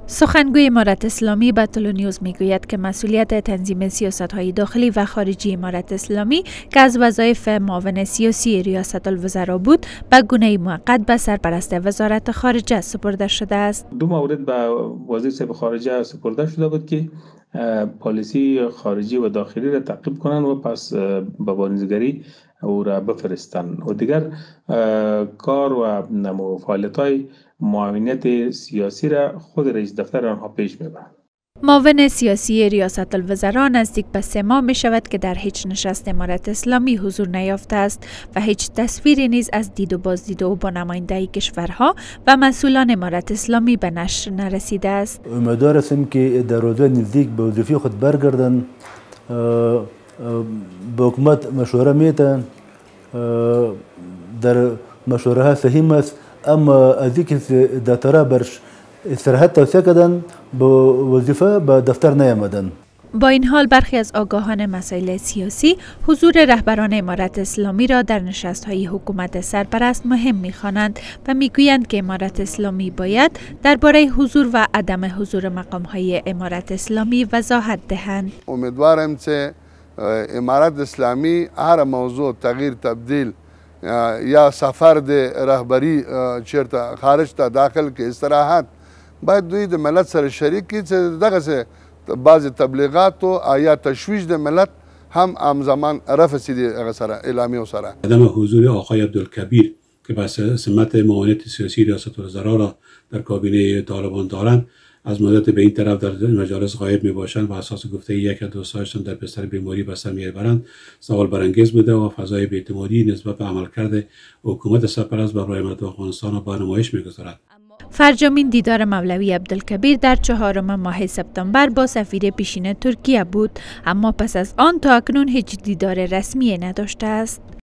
سخنگوی امارت اسلامی به تلونیوز میگوید که مسئولیت تنظیم سیاست‌های داخلی و خارجی امارت اسلامی که از وظایف معاون سیاسی ریاست الوزراء بود به گونه موقت به سرپرست وزارت خارجه سپرده شده است. دو مورد به وزیر صاحب خارجه سپرده شده بود که پالیسی خارجی و داخلی را تعقیب کنند و پس به بازنگری او را بفرستن و دیگر کار و فعالیت‌های معاونیت سیاسی را خود رئیس دفتر آنها پیش میبرند. معاون سیاسی ریاست الوزراء نزدیک به 3 ماه می شود که در هیچ نشست امارت اسلامی حضور نیافته است و هیچ تصویری نیز از دید و بازدید او با نمایندگی کشورها و مسئولان امارت اسلامی به نشر نرسیده است. امیدوار هستیم که در روزهای نزدیک به وظیفه خود برگردند، به حکومت مشوره میتن، در مشوره ها صحیح است، اما از اینکه داتورا برش استراحت توصیه کردن به وظیفه به دفتر نیامدن. با این حال برخی از آگاهان مسائل سیاسی حضور رهبران امارت اسلامی را در نشست‌های حکومت سرپرست مهم می‌خوانند و می‌گویند که امارت اسلامی باید درباره حضور و عدم حضور مقام‌های امارت اسلامی وضاحت دهند. امیدوارم که امارت اسلامی هر موضوع تغییر تبدیل یا سفر د رهبری چیرته خارج ته داخل کې استراحت باید دوی د ملت سره شریک کړي چې دغه بعض تبلیغات او یا تشویش د ملت هم همزمان رفع سي هغه سره اعلامیه سره. عدم حضور آقای عبدالکبیر که به سمت معاونت سیاسی ریاست الوزراء را در کابینه طالبان دارند از مدت به این طرف در مجالس غایب می باشند و اساس گفته یک از دوستانشان در بستر بیماری به سر میبرند سوال برانگیز بوده و فضای بی‌اعتمادی نسبت به عملکرد حکومت سرپرست برای مردم افغانستان را به نمایش میگذارد. فرجامین دیدار مولوی عبدالکبیر در 4 ماه سپتامبر با سفیر پیشین ترکیه بود، اما پس از آن تا اکنون هیچ دیدار رسمی نداشته است.